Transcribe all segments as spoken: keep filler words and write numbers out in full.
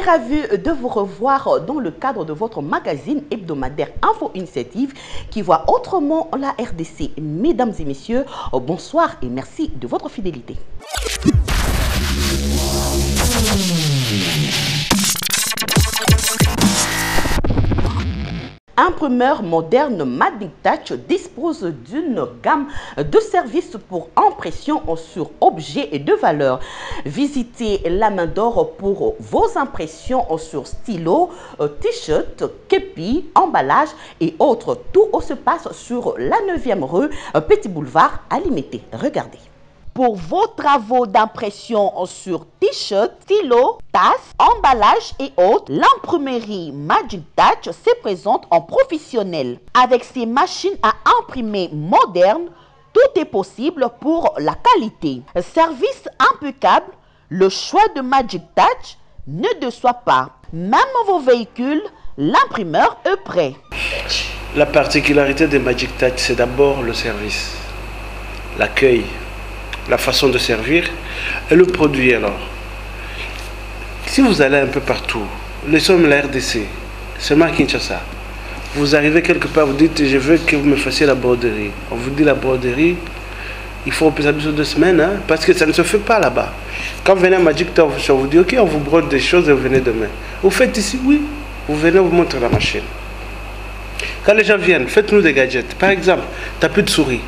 ravi de vous revoir dans le cadre de votre magazine hebdomadaire Info Initiative qui voit autrement la R D C. Mesdames et messieurs, bonsoir et merci de votre fidélité. Imprimeur moderne Magic Touch dispose d'une gamme de services pour impression sur objets et de valeur. Visitez la main d'or pour vos impressions sur stylo, t-shirt, képi, emballage et autres. Tout se passe sur la neuvième rue, Petit Boulevard à Limité. Regardez. Pour vos travaux d'impression sur t-shirt, stylo, tasses, emballage et autres, l'imprimerie Magic Touch se présente en professionnel. Avec ses machines à imprimer modernes, tout est possible pour la qualité. Service impeccable, le choix de Magic Touch ne déçoit pas. Même vos véhicules, l'imprimeur est prêt. La particularité de Magic Touch, c'est d'abord le service, l'accueil, la façon de servir et le produit. Alors, si vous allez un peu partout, nous sommes la R D C, seulement à Kinshasa, vous arrivez quelque part, vous dites je veux que vous me fassiez la broderie. On vous dit la broderie, il faut ça sur deux semaines, hein, parce que ça ne se fait pas là-bas. Quand vous venez à Magic Touch, on vous dit ok, on vous brode des choses et vous venez demain. Vous faites ici, oui, vous venez, vous montrez la machine. Quand les gens viennent, faites-nous des gadgets. Par exemple, tu n'as plus de souris.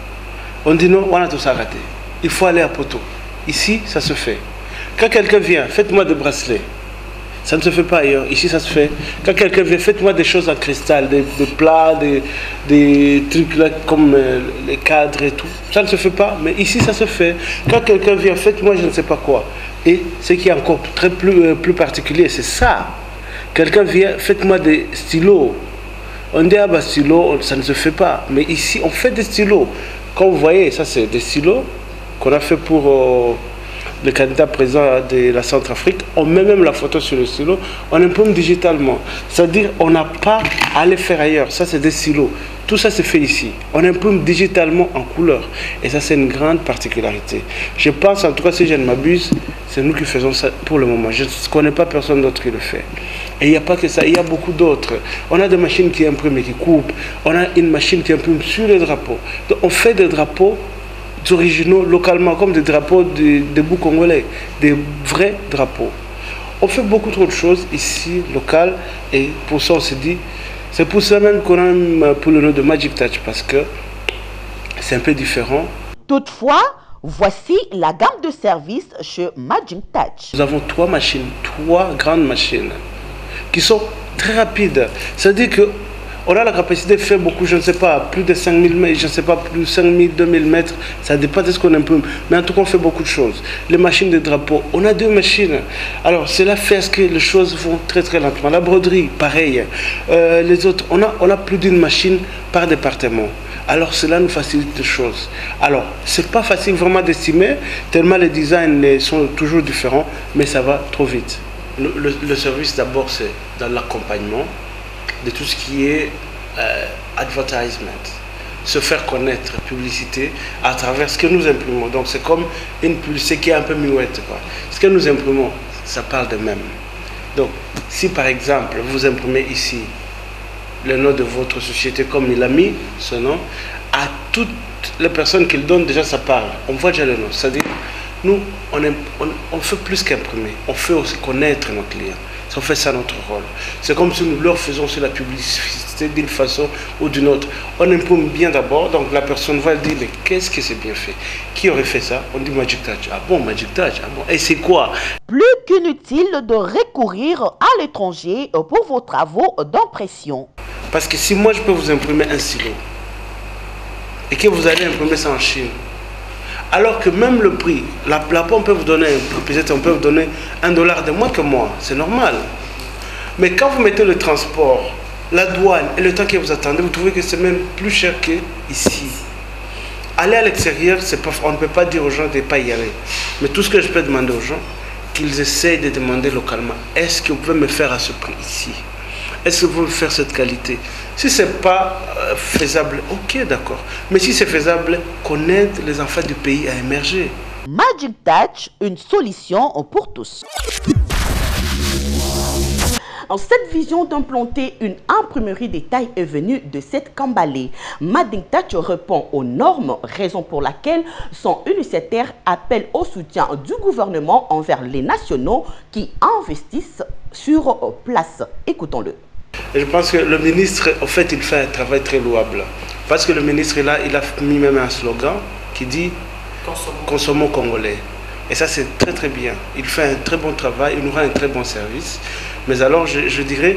On dit non, on a tout ça raté. Il faut aller à Poto. Ici, ça se fait. Quand quelqu'un vient, faites-moi des bracelets. Ça ne se fait pas ailleurs. Ici, ça se fait. Quand quelqu'un vient, faites-moi des choses en cristal, des, des plats, des, des trucs là, comme euh, les cadres et tout. Ça ne se fait pas, mais ici, ça se fait. Quand quelqu'un vient, faites-moi je ne sais pas quoi. Et ce qui est encore très plus, euh, plus particulier, c'est ça. Quelqu'un vient, faites-moi des stylos. On dit, ah bah stylo, ça ne se fait pas. Mais ici, on fait des stylos. Comme vous voyez, ça c'est des stylos qu'on a fait pour euh, le candidat président de la Centrafrique. On met même la photo sur le stylo, on imprime digitalement. C'est-à-dire on n'a pas à aller faire ailleurs. Ça, c'est des stylos. Tout ça, c'est fait ici. On imprime digitalement en couleur. Et ça, c'est une grande particularité. Je pense, en tout cas, si je ne m'abuse, c'est nous qui faisons ça pour le moment. Je ne connais pas personne d'autre qui le fait. Et il n'y a pas que ça, il y a beaucoup d'autres. On a des machines qui impriment et qui coupent. On a une machine qui imprime sur les drapeaux. Donc, on fait des drapeaux originaux localement, comme des drapeaux des, des bouts congolais, des vrais drapeaux. On fait beaucoup trop de choses ici, locales, et pour ça on se dit, c'est pour ça même qu'on a pour le nom de Magic Touch, parce que c'est un peu différent. Toutefois, voici la gamme de services chez Magic Touch. Nous avons trois machines, trois grandes machines, qui sont très rapides. C'est-à-dire que on a la capacité de faire beaucoup, je ne sais pas, plus de cinq mille mètres, je ne sais pas, plus de cinq mille, deux mille mètres, ça dépend de ce qu'on imprime. Mais en tout cas, on fait beaucoup de choses. Les machines de drapeau, on a deux machines. Alors, cela fait ce que les choses vont très très lentement. La broderie, pareil. Euh, les autres, on a, on a plus d'une machine par département. Alors, cela nous facilite les choses. Alors, ce n'est pas facile vraiment d'estimer, tellement les designs sont toujours différents, mais ça va trop vite. Le, le, le service, d'abord, c'est dans l'accompagnement de tout ce qui est euh, advertisement, se faire connaître, publicité, à travers ce que nous imprimons. Donc c'est comme une publicité qui est un peu muette, quoi. Ce que nous imprimons, ça parle de même. Donc si par exemple vous imprimez ici le nom de votre société comme il a mis ce nom, à toutes les personnes qu'il donne, déjà ça parle. On voit déjà le nom. C'est-à-dire, nous, on, on, on fait plus qu'imprimer, on fait aussi connaître nos clients. On fait ça notre rôle. C'est comme si nous leur faisons sur la publicité d'une façon ou d'une autre. On imprime bien d'abord, donc la personne va dire mais qu'est-ce que c'est bien fait? Qui aurait fait ça? On dit Magic Touch. Ah bon, Magic Touch, ah bon. Et c'est quoi? Plus qu'inutile de recourir à l'étranger pour vos travaux d'impression. Parce que si moi je peux vous imprimer un stylo et que vous allez imprimer ça en Chine, alors que même le prix, la, la pompe peut vous donner, peut-être on peut vous donner un dollar de moins que moi, c'est normal. Mais quand vous mettez le transport, la douane et le temps que vous attendez, vous trouvez que c'est même plus cher qu'ici. Aller à l'extérieur, on ne peut pas dire aux gens de ne pas y aller. Mais tout ce que je peux demander aux gens, qu'ils essayent de demander localement, est-ce que vous pouvez me faire à ce prix ici? Est-ce que vous pouvez me faire cette qualité? Si ce n'est pas euh, faisable, ok, d'accord. Mais si c'est faisable, qu'on aide les enfants du pays à émerger. Magic Touch, une solution pour tous. Cette vision d'implanter une imprimerie de taille est venue de cette Kambalé. Mading Touch répond aux normes, raison pour laquelle son initiateur appelle au soutien du gouvernement envers les nationaux qui investissent sur place. Écoutons-le. Et je pense que le ministre, en fait, il fait un travail très louable. Parce que le ministre est là, il a mis même un slogan qui dit « Consommons congolais ». Et ça, c'est très très bien. Il fait un très bon travail, il nous rend un très bon service. Mais alors, je, je dirais,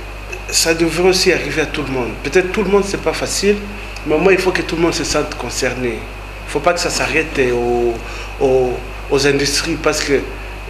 ça devrait aussi arriver à tout le monde. Peut-être tout le monde, c'est pas facile, mais au moins, il faut que tout le monde se sente concerné. Il ne faut pas que ça s'arrête aux, aux, aux industries, parce que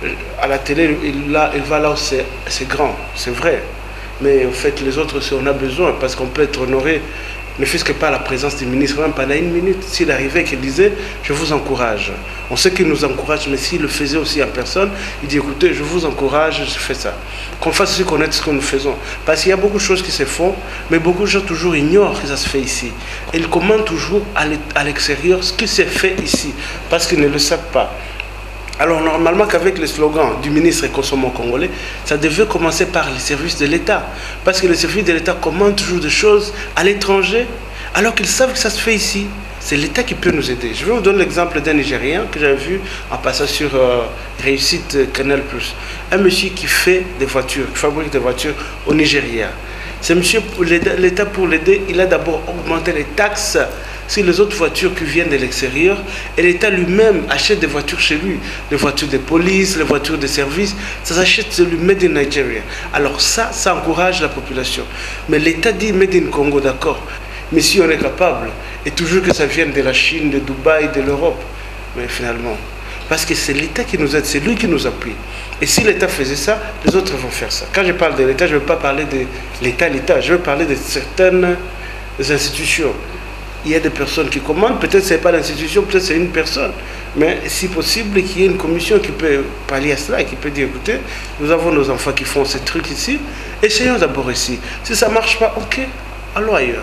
à la télé, il, là, il va là où c'est grand, c'est vrai. Mais en fait, les autres, on a besoin, parce qu'on peut être honoré, ne fût-ce que par la présence du ministre, même pendant une minute, s'il arrivait et qu'il disait « je vous encourage ». On sait qu'il nous encourage, mais s'il le faisait aussi en personne, il dit « écoutez, je vous encourage, je fais ça ». Qu'on fasse aussi connaître ce que nous faisons. Parce qu'il y a beaucoup de choses qui se font, mais beaucoup de gens toujours ignorent que ça se fait ici. Et ils commandent toujours à l'extérieur ce qui s'est fait ici, parce qu'ils ne le savent pas. Alors normalement qu'avec le slogan du ministre « Consommons congolais », ça devait commencer par les services de l'État. Parce que les services de l'État commandent toujours des choses à l'étranger, alors qu'ils savent que ça se fait ici. C'est l'État qui peut nous aider. Je vais vous donner l'exemple d'un Nigérien que j'avais vu en passant sur euh, Réussite Canal plus. Un monsieur qui fait des voitures, qui fabrique des voitures au Nigeria. Ce monsieur, l'État pour l'aider, il a d'abord augmenté les taxes sur les autres voitures qui viennent de l'extérieur, et l'État lui-même achète des voitures chez lui, les voitures de police, les voitures de service, ça s'achète chez lui, made in Nigeria. Alors ça, ça encourage la population. Mais l'État dit made in Congo, d'accord, mais si on est capable, et toujours que ça vienne de la Chine, de Dubaï, de l'Europe, mais finalement, parce que c'est l'État qui nous aide, c'est lui qui nous appuie. Et si l'État faisait ça, les autres vont faire ça. Quand je parle de l'État, je ne veux pas parler de l'État, l'État, je veux parler de certaines institutions. Il y a des personnes qui commandent, peut-être ce n'est pas l'institution, peut-être c'est une personne. Mais si possible, qu'il y ait une commission qui peut pallier à cela et qui peut dire, écoutez, nous avons nos enfants qui font ces trucs ici, essayons d'abord ici. Si ça ne marche pas, ok, allons ailleurs.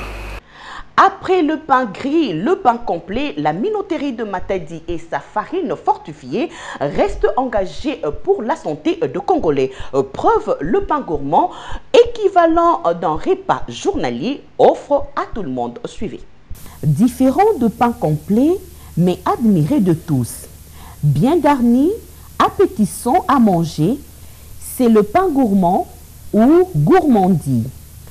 Après le pain gris, le pain complet, la minoterie de Matadi et sa farine fortifiée restent engagées pour la santé de Congolais. Preuve, le pain gourmand, équivalent d'un repas journalier, offre à tout le monde. Suivez. Différent de pain complet, mais admiré de tous. Bien garni, appétissant à manger, c'est le pain gourmand ou gourmandie.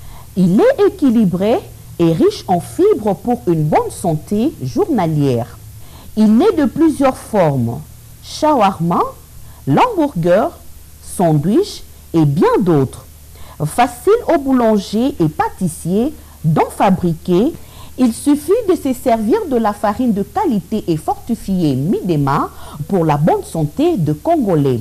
Il est équilibré et riche en fibres pour une bonne santé journalière. Il est de plusieurs formes: shawarma, l'hamburger, sandwich et bien d'autres. Facile aux boulangers et pâtissiers d'en fabriquer. Il suffit de se servir de la farine de qualité et fortifiée Midema pour la bonne santé de Congolais.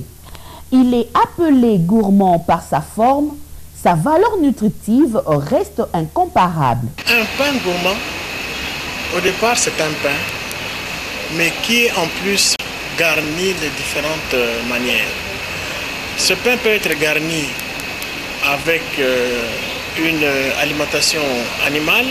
Il est appelé gourmand par sa forme. Sa valeur nutritive reste incomparable. Un pain gourmand, au départ c'est un pain, mais qui est en plus garni de différentes manières. Ce pain peut être garni avec une alimentation animale.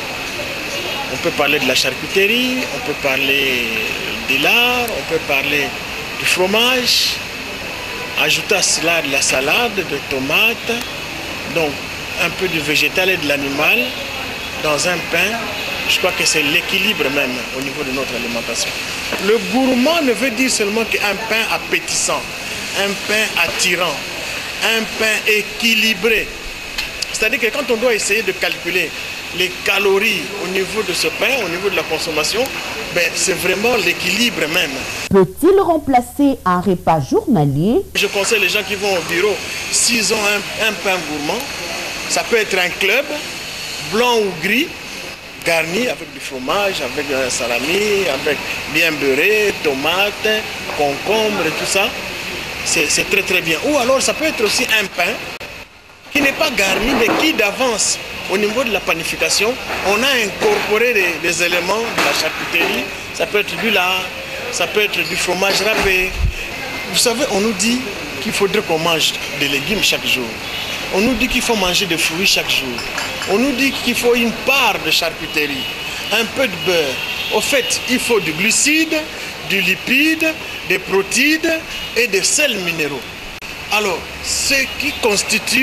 On peut parler de la charcuterie, on peut parler des lard, on peut parler du fromage. Ajouter à cela de la salade, de tomates, donc un peu du végétal et de l'animal dans un pain. Je crois que c'est l'équilibre même au niveau de notre alimentation. Le gourmand ne veut dire seulement qu'un pain appétissant, un pain attirant, un pain équilibré. C'est-à-dire que quand on doit essayer de calculer les calories au niveau de ce pain, au niveau de la consommation, ben, c'est vraiment l'équilibre même. Peut-il remplacer un repas journalier? Je conseille les gens qui vont au bureau, s'ils ont un, un pain gourmand, ça peut être un club, blanc ou gris, garni avec du fromage, avec un salami, avec bien beurré, tomates, concombre et tout ça. C'est très très bien. Ou alors ça peut être aussi un pain qui n'est pas garni, mais qui d'avance, au niveau de la panification, on a incorporé des, des éléments de la charcuterie. Ça peut être du lard, ça peut être du fromage râpé. Vous savez, on nous dit qu'il faudrait qu'on mange des légumes chaque jour. On nous dit qu'il faut manger des fruits chaque jour. On nous dit qu'il faut une part de charcuterie, un peu de beurre. Au fait, il faut du glucide, du lipide, des protéines et des sels minéraux. Alors, ce qui constitue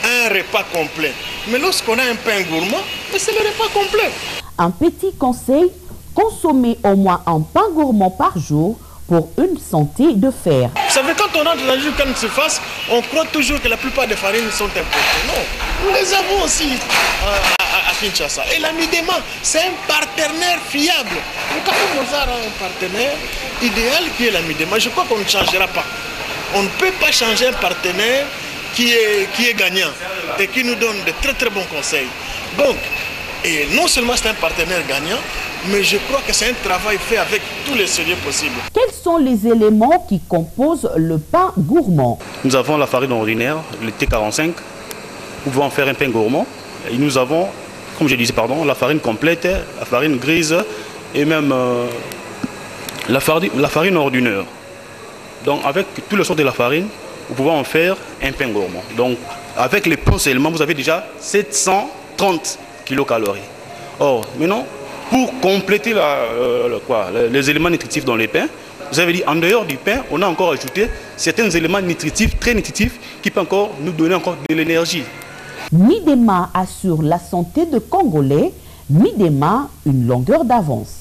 un repas complet. Mais lorsqu'on a un pain gourmand, c'est le repas complet. Un petit conseil, consommer au moins un pain gourmand par jour pour une santé de fer. Vous savez, quand on entre dans une grande surface, on croit toujours que la plupart des farines sont importées. Non, nous les avons aussi à, à, à Kinshasa. Et la Midema, c'est un partenaire fiable. Le Café Mozart a un partenaire idéal qui est la Midema. Je crois qu'on ne changera pas. On ne peut pas changer un partenaire qui est, qui est gagnant et qui nous donne de très très bons conseils. Donc, et non seulement c'est un partenaire gagnant, mais je crois que c'est un travail fait avec tous les sérieux possibles. Quels sont les éléments qui composent le pain gourmand? Nous avons la farine ordinaire, le T quarante-cinq. Nous pouvons en faire un pain gourmand. Et nous avons, comme je disais, pardon, la farine complète, la farine grise et même euh, la, farine, la farine ordinaire. Donc avec tous les sortes de la farine, vous pouvez en faire un pain gourmand. Donc avec les pains seulement, vous avez déjà sept cent trente kilocalories. Or, maintenant, pour compléter la, euh, quoi, les éléments nutritifs dans les pains, vous avez dit en dehors du pain, on a encore ajouté certains éléments nutritifs, très nutritifs, qui peuvent encore nous donner encore de l'énergie. Midema assure la santé de Congolais. Midema, une longueur d'avance.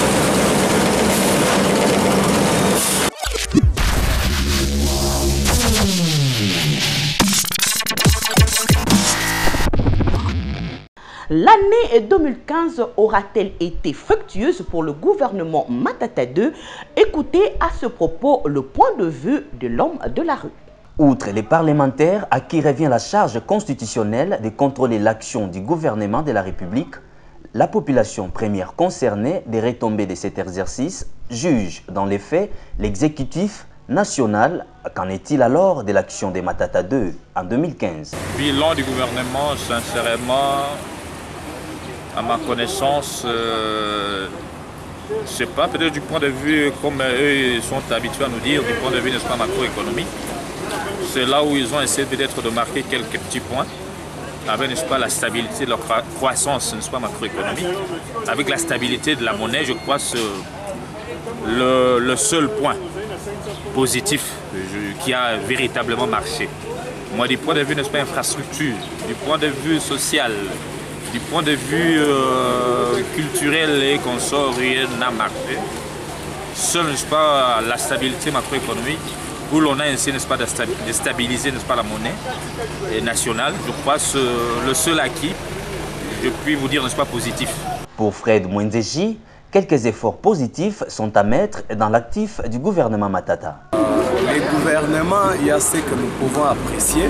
L'année deux mille quinze aura-t-elle été fructueuse pour le gouvernement Matata deux? Écoutez à ce propos le point de vue de l'homme de la rue. Outre les parlementaires à qui revient la charge constitutionnelle de contrôler l'action du gouvernement de la République, la population première concernée des retombées de cet exercice juge dans les faits l'exécutif national. Qu'en est-il alors de l'action des Matata deux en deux mille quinze? Bilan du gouvernement, sincèrement, à ma connaissance, euh, je ne sais pas, peut-être du point de vue, comme eux sont habitués à nous dire, du point de vue, n'est-ce pas, macroéconomique, c'est là où ils ont essayé peut-être de marquer quelques petits points, avec, n'est-ce pas, la stabilité de leur croissance, n'est-ce pas, macroéconomique, avec la stabilité de la monnaie, je crois, c'est le, le seul point positif je, qui a véritablement marché. Moi, du point de vue, n'est-ce pas, infrastructure, du point de vue social, du point de vue euh, culturel et consort, rien n'a marché. Seul, n'est-ce pas, la stabilité macroéconomique, où l'on a ainsi, n'est-ce pas, de stabiliser, n'est-ce pas, la monnaie nationale, je crois, c'est le seul acquis, je puis vous dire, n'est-ce pas, positif. Pour Fred Mwenzeji, quelques efforts positifs sont à mettre dans l'actif du gouvernement Matata. Les gouvernements, il y a ce que nous pouvons apprécier.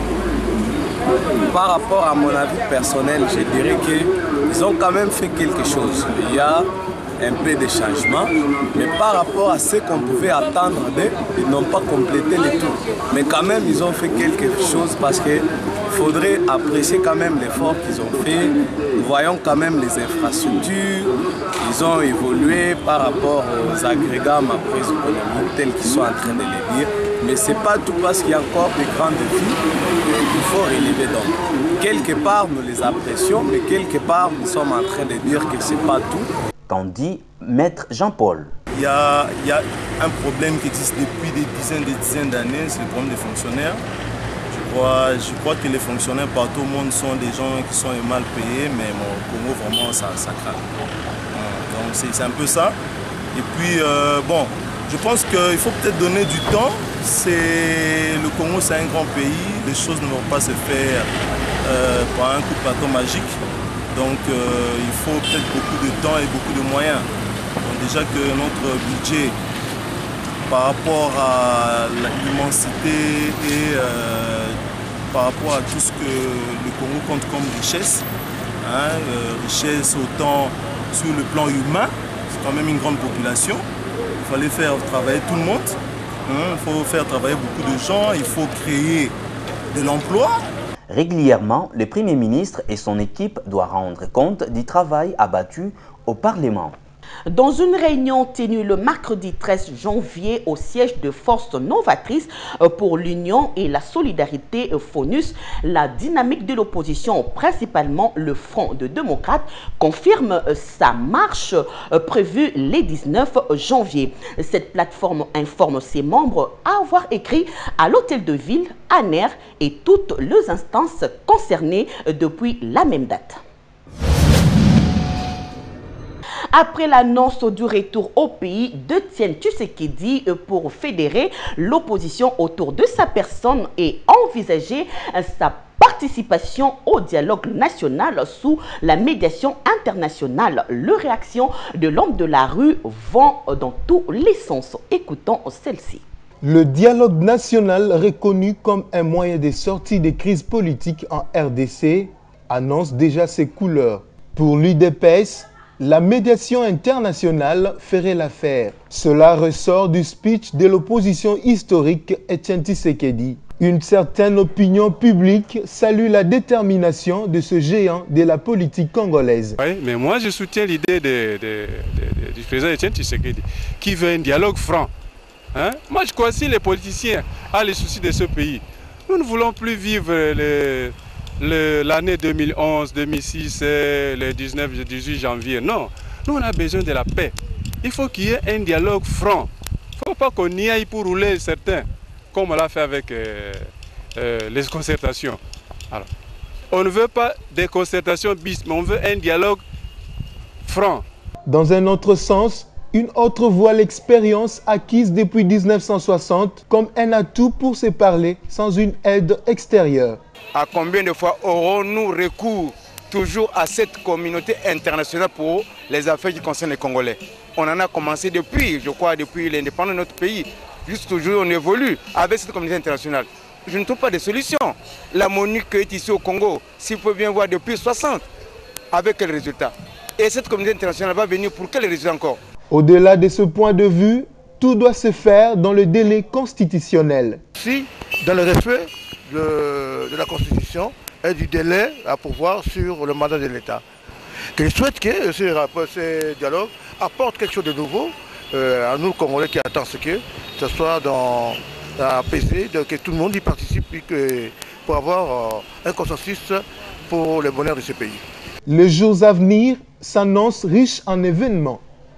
Par rapport à mon avis personnel, je dirais qu'ils ont quand même fait quelque chose. Il y a un peu de changement, mais par rapport à ce qu'on pouvait attendre d'eux, ils n'ont pas complété le tout. Mais quand même, ils ont fait quelque chose parce qu'il faudrait apprécier quand même l'effort qu'ils ont fait. Nous voyons quand même les infrastructures, ils ont évolué par rapport aux agrégats macroéconomiques tels qu'ils sont en train de les dire. Mais ce n'est pas tout parce qu'il y a encore des grands défis qu'il faut relever. Donc, quelque part, nous les apprécions, mais quelque part, nous sommes en train de dire que ce n'est pas tout. Qu'en dit Maître Jean-Paul? Il y, a, il y a un problème qui existe depuis des dizaines et des dizaines d'années, c'est le problème des fonctionnaires. Je crois, je crois que les fonctionnaires partout au monde sont des gens qui sont mal payés, mais bon, au Congo, vraiment, ça, ça craque. Donc c'est un peu ça. Et puis, euh, bon, je pense qu'il faut peut-être donner du temps. Le Congo, c'est un grand pays. Les choses ne vont pas se faire euh, par un coup de bâton magique. Donc euh, il faut peut-être beaucoup de temps et beaucoup de moyens. Donc, déjà que notre budget, par rapport à l'immensité et euh, par rapport à tout ce que le Congo compte comme richesse, hein, euh, richesse autant sur le plan humain, c'est quand même une grande population. Il fallait faire travailler tout le monde. Il faut faire travailler beaucoup de gens, il faut créer de l'emploi. Régulièrement, le Premier ministre et son équipe doivent rendre compte du travail abattu au Parlement. Dans une réunion tenue le mercredi treize janvier au siège de Force Novatrice pour l'Union et la Solidarité FONUS, la dynamique de l'opposition, principalement le Front de démocrates, confirme sa marche prévue le dix-neuf janvier. Cette plateforme informe ses membres avoir écrit à l'hôtel de ville, A N E R et toutes les instances concernées depuis la même date. Après l'annonce du retour au pays de Etienne Tshisekedi pour fédérer l'opposition autour de sa personne et envisager sa participation au dialogue national sous la médiation internationale, les réactions de l'homme de la rue vont dans tous les sens. Écoutons celle-ci. Le dialogue national, reconnu comme un moyen de sortie des crises politiques en R D C, annonce déjà ses couleurs. Pour l'U D P S, la médiation internationale ferait l'affaire. Cela ressort du speech de l'opposition historique Etienne Tshisekedi. Une certaine opinion publique salue la détermination de ce géant de la politique congolaise. Oui, mais moi je soutiens l'idée de, de, de, de, du président Etienne Tshisekedi qui veut un dialogue franc. Hein? Moi je crois que si les politiciens ont les soucis de ce pays, nous ne voulons plus vivre les... l'année deux mille onze, deux mille six, le dix-neuf, dix-huit janvier. Non, nous on a besoin de la paix. Il faut qu'il y ait un dialogue franc. Il ne faut pas qu'on y aille pour rouler certains, comme on l'a fait avec euh, euh, les concertations. Alors, on ne veut pas des concertations bis, mais on veut un dialogue franc. Dans un autre sens, une autre voit l'expérience acquise depuis mille neuf cent soixante comme un atout pour se parler sans une aide extérieure. À combien de fois aurons-nous recours toujours à cette communauté internationale pour les affaires qui concernent les Congolais? On en a commencé depuis, je crois, depuis l'indépendance de notre pays. Juste toujours, on évolue avec cette communauté internationale. Je ne trouve pas de solution. La MONUC est ici au Congo, si vous pouvez bien voir, depuis soixante. Avec quel résultat? Et cette communauté internationale va venir pour quel résultat encore? Au-delà de ce point de vue, tout doit se faire dans le délai constitutionnel. Si, dans le respect de, de la Constitution et du délai à pourvoir sur le mandat de l'État. Je souhaite que ce, ce dialogue apporte quelque chose de nouveau euh, à nous, Congolais, qui attendent ce que ce soit dans apaisé, que tout le monde y participe et que, pour avoir euh, un consensus pour le bonheur de ce pays. Les jours à venir s'annoncent riches en événements.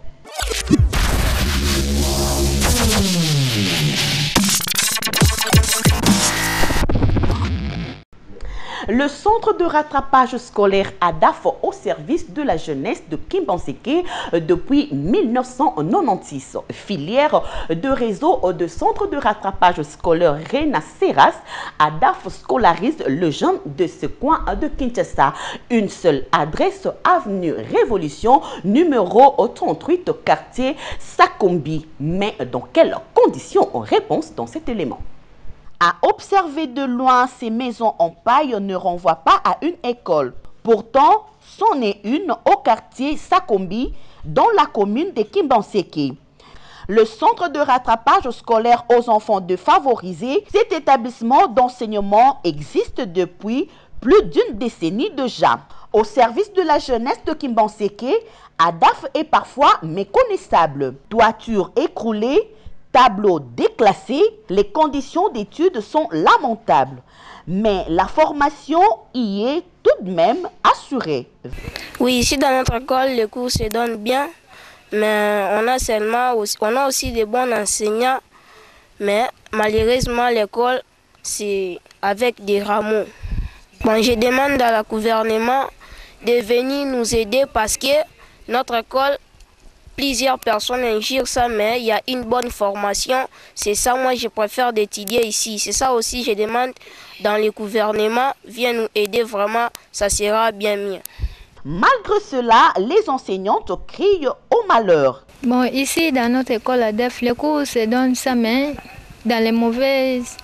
Le centre de rattrapage scolaire A D A F au service de la jeunesse de Kimbanséké depuis mille neuf cent quatre-vingt-seize. Filière de réseau de centres de rattrapage scolaire Rena Serras, A D A F scolarise le jeune de ce coin de Kinshasa. Une seule adresse, avenue Révolution, numéro trente-huit, quartier Sakombi. Mais dans quelles conditions? Réponse dans cet élément. À observer de loin, ces maisons en paille ne renvoient pas à une école. Pourtant, c'en est une au quartier Sakombi, dans la commune de Kimbanséké. Le centre de rattrapage scolaire aux enfants défavorisés, cet établissement d'enseignement existe depuis plus d'une décennie déjà. Au service de la jeunesse de Kimbanséké, A D A F est parfois méconnaissable. Toiture écroulée, tableaux déclassés, les conditions d'études sont lamentables. Mais la formation y est tout de même assurée. Oui, ici dans notre école, les cours se donnent bien, mais on a seulement aussi, on a aussi des bons enseignants, mais malheureusement l'école, c'est avec des rameaux. Bon, je demande à la gouvernement de venir nous aider parce que notre école, plusieurs personnes ingèrent ça, mais il y a une bonne formation. C'est ça, moi, je préfère d'étudier ici. C'est ça aussi, je demande dans le gouvernement, viens nous aider vraiment, ça sera bien mieux. Malgré cela, les enseignantes crient au malheur. Bon, ici, dans notre école A D A F, les cours se donnent ça, mais dans les mauvaises...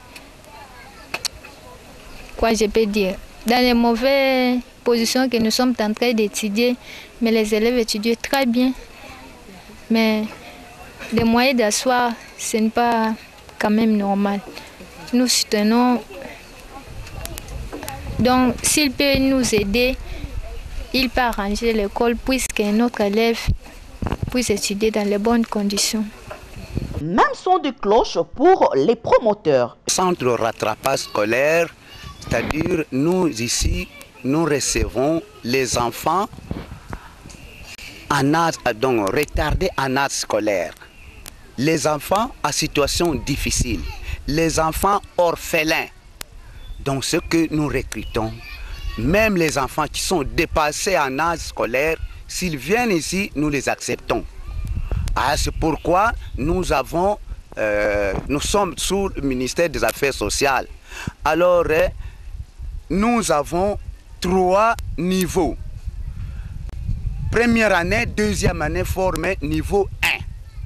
Quoi je peux dire? Dans les mauvaises positions que nous sommes en train d'étudier, mais les élèves étudient très bien. Mais les moyens d'asseoir, ce n'est pas quand même normal. Nous soutenons. Donc, s'il peut nous aider, il peut arranger l'école puisque notre élève puissent étudier dans les bonnes conditions. Même son de cloche pour les promoteurs. Centre rattrapage scolaire, c'est-à-dire nous ici, nous recevons les enfants en âge, donc retardés en âge scolaire, les enfants à situation difficile, les enfants orphelins. Donc ce que nous recrutons, même les enfants qui sont dépassés en âge scolaire, s'ils viennent ici, nous les acceptons. Ah, c'est pourquoi nous avons, euh, nous sommes sous le ministère des Affaires sociales. Alors, euh, nous avons trois niveaux. Première année, deuxième année formée niveau un.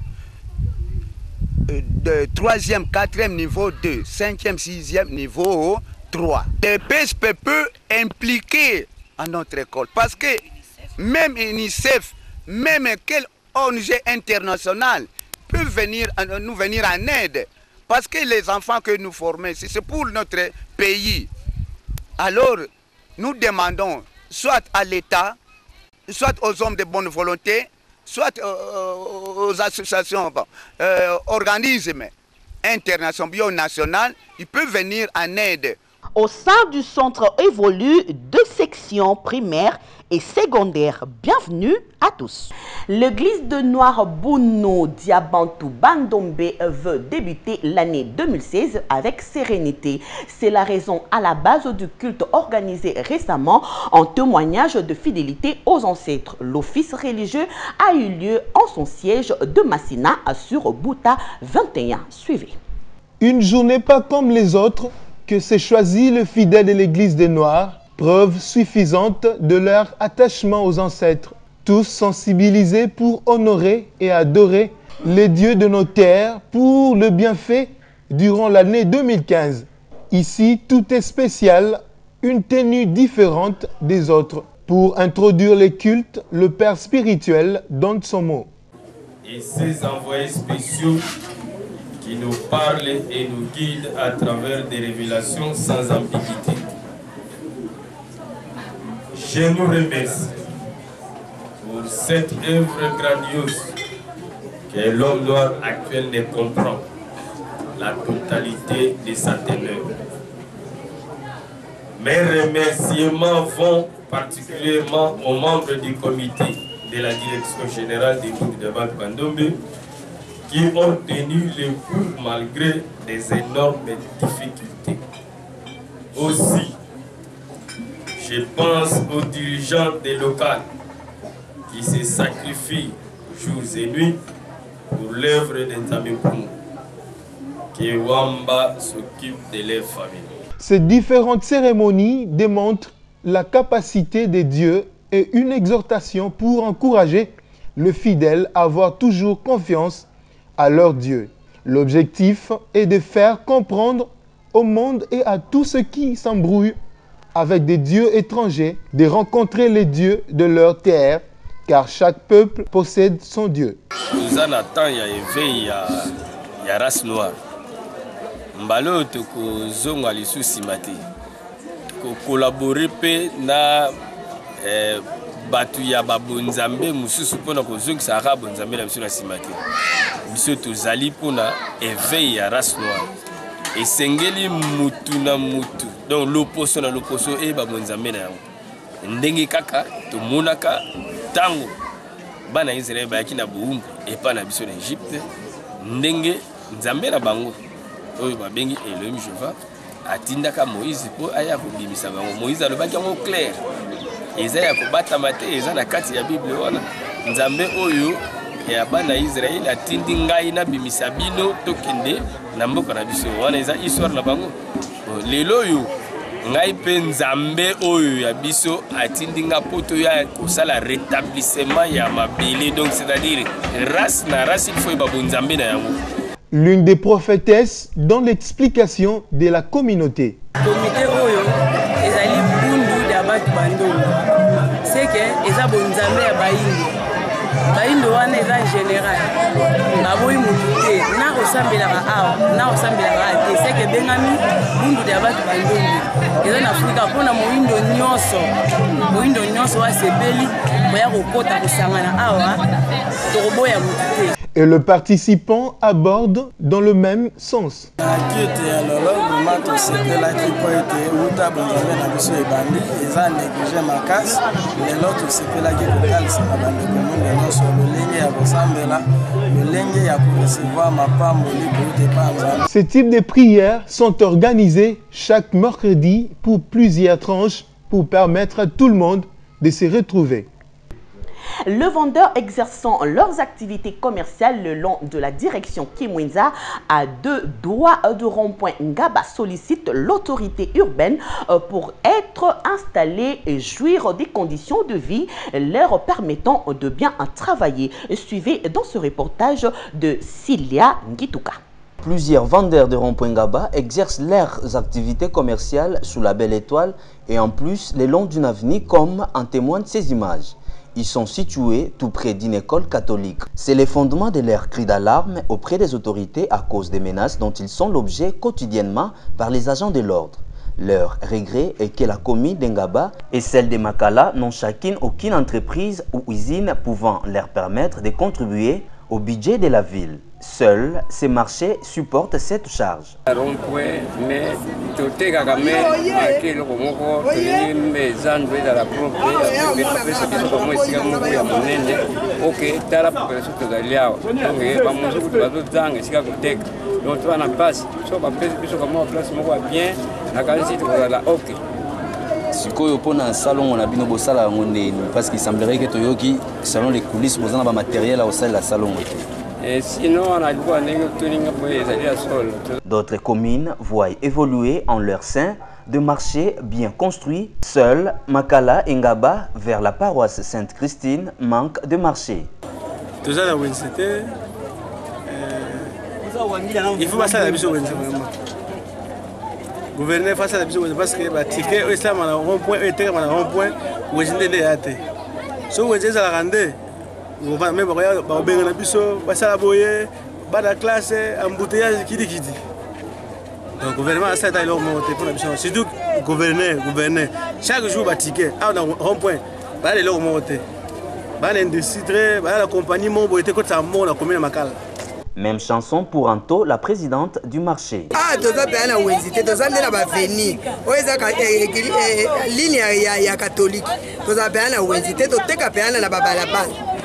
Euh, de, troisième, quatrième niveau deux. Cinquième, sixième niveau trois. Le P S P peut impliquer à notre école parce que même UNICEF, même quel O N G internationale peuvent venir, nous venir en aide. Parce que les enfants que nous formons, c'est pour notre pays. Alors, nous demandons soit à l'État, soit aux hommes de bonne volonté, soit aux associations, euh, organismes internationaux, bionationaux, ils peuvent venir en aide. Au sein du centre évolue deux sections primaires et secondaires. Bienvenue à tous. L'église de Noir-Bounou Diabantou Bandombe veut débuter l'année deux mille seize avec sérénité. C'est la raison à la base du culte organisé récemment en témoignage de fidélité aux ancêtres. L'office religieux a eu lieu en son siège de Massina sur Bouta vingt et un. Suivez. Une journée pas comme les autres que s'est choisi le fidèle de l'église des Noirs, preuve suffisante de leur attachement aux ancêtres, tous sensibilisés pour honorer et adorer les dieux de nos terres pour le bienfait durant l'année deux mille quinze. Ici, tout est spécial, une tenue différente des autres. Pour introduire les cultes, le père spirituel donne son mot. Et ces envoyés spéciaux qui nous parle et nous guide à travers des révélations sans ambiguïté. Je nous remercie pour cette œuvre grandiose que l'homme noir actuel ne comprend la totalité de sa teneur. Mes remerciements vont particulièrement aux membres du comité de la direction générale des groupes de Banque Bandombe qui ont tenu le coup malgré des énormes difficultés. Aussi, je pense aux dirigeants des locales qui se sacrifient jours et nuits pour l'œuvre des Tamépou, que Wamba s'occupe de leur famille. Ces différentes cérémonies démontrent la capacité des dieux et une exhortation pour encourager le fidèle à avoir toujours confiance à leur Dieu. L'objectif est de faire comprendre au monde et à tous ceux qui s'embrouillent avec des dieux étrangers de rencontrer les dieux de leur terre, car chaque peuple possède son Dieu. Nous en attendons, il y a éveil, il y a, il y a race noire. Mbalo te ko zonga lisu simate. Ko collaborer pe na eh, batu ya babonzambe mususu pona ko zonga sa rabonzambe na biso na simate. Biso tozali pona éveil ya race noire. Et sengeli mutu na mutu. Donc l'opposition na l'opposition e babonzambe na yango. Ndenge kaka to monaka tango bana Israël ba yakina buumbu et pas na biso na Égypte. Ndenge nzambe na bango oyo babengi Elohim Jehova atindaka Moïse po aya kobimisa bango. Moïse alobaki yango clair. Eza ya kobatama te eza na kati ya Bible wana. Nzambe oyo ya bana Israël atindi ngai na bimisa bino tokende na mboka na biso wana eza histoire na bango. Lelo oyo ngai pe nzambe oyo ya biso atindi nga poto ya kosala rétablissement ya mabele, donc c'est-à-dire race na race il faut ba bonzambe na yango. L'une des prophétesses dans l'explication de la communauté. Comité oyo ezali bundu da batu bandongo. C'est que eza bonzambe ya bayindo. Bayindo wana eza général. Baboyi mutuke na osambela ka awa, na osambela ka te. C'est que bengami bundu da batu bandongo. Eza na Afrika pona moyindo nyonso. Moyindo nyonso wa sebeli Et le participant aborde dans le même sens. Ces types de prières sont organisés chaque mercredi pour plusieurs tranches pour permettre à tout le monde de se retrouver. Le vendeur exerçant leurs activités commerciales le long de la direction Kimwinza à deux doigts de rond-point Ngaba sollicite l'autorité urbaine pour être installés et jouir des conditions de vie leur permettant de bien travailler. Suivez dans ce reportage de Cilia Ngituka. Plusieurs vendeurs de rond-point Ngaba exercent leurs activités commerciales sous la belle étoile et en plus le long d'une avenue comme en témoignent ces images. Ils sont situés tout près d'une école catholique. C'est le fondement de leur cri d'alarme auprès des autorités à cause des menaces dont ils sont l'objet quotidiennement par les agents de l'ordre. Leur regret est que la commune d'Ngaba et celle de Makala n'ont chacune aucune entreprise ou usine pouvant leur permettre de contribuer au budget de la ville. Seuls ces marchés supportent cette charge. sikoyo pona salon on a bino bosala ngone parce qu'il semblerait que toyoki salon les coulisses bozana ba matériel au sein de la salon. Et sinon on a droit d'autres communes voient évoluer en leur sein de marchés bien construits. Seuls Makala et Ngaba vers la paroisse Sainte-Christine manquent de marché. Il faut passer à la biso gouverner face à la biso parce que ba ticket islam na rond-point et terre na rond-point où est de yate so où est ça la rende on va même ba ba benga na biso passer la boyer ba la classe embouteillage kidi kidi donc gouvernement ça d'ailleurs monter pour la biso surtout gouverner gouverner chaque jour ba ticket à na rond-point ba les leur monter ba l'industrie ba la compagnie mon boité côté ça mon la commune Makala. Même chanson pour Anto, la présidente du marché. Ah, tu as bien la Wenzité, tu as bien la Veni, ligne ya catholique, tu as bien la Wenzité, tu as bien la Babalaba.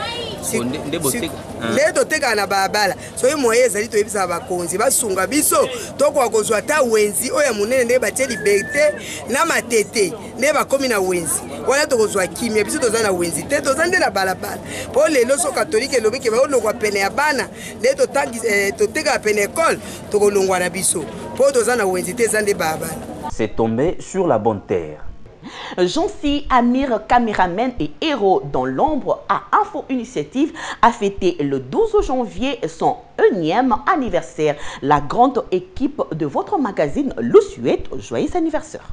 nde toteka na babala soki moye ezali toyebisa bakonzi basunga biso tokoka kozwa ata wenzi oyo ya monene nde batie liberté na matete nde bakomi na wenzi wana tokozwa kimia biso toza na wenzi te toza nde na balabala mpo lelo so katolike elobi ke baolongwa pene ya bana nde totekaka pene ekole tokolongwa na biso mpo toza na wenzi te eza nde babala. C'est tombé sur la bonne terre. Jonsi Amir, caméraman et héros dans l'ombre à Info Initiative, a fêté le douze janvier son énième anniversaire. La grande équipe de votre magazine le souhaite joyeux anniversaire.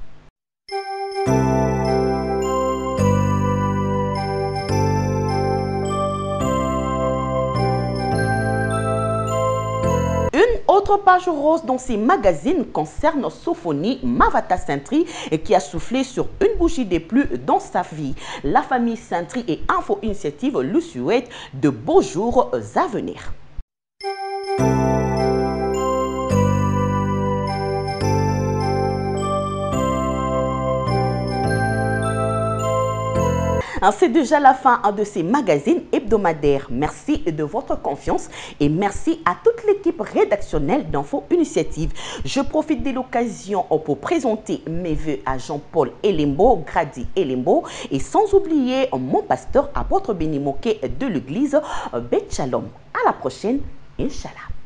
Une autre page rose dans ces magazines concerne Sophonie Mavata Saintry qui a soufflé sur une bougie des plus dans sa vie. La famille Saintry et Info Initiative lui souhaitent de beaux jours à venir. C'est déjà la fin de ces magazines hebdomadaires. Merci de votre confiance et merci à toute l'équipe rédactionnelle d'Info Initiative. Je profite de l'occasion pour présenter mes vœux à Jean-Paul Elembo, Grady Elembo et sans oublier mon pasteur apôtre Bénimoké de l'église Beth Shalom. À la prochaine, Inch'Allah.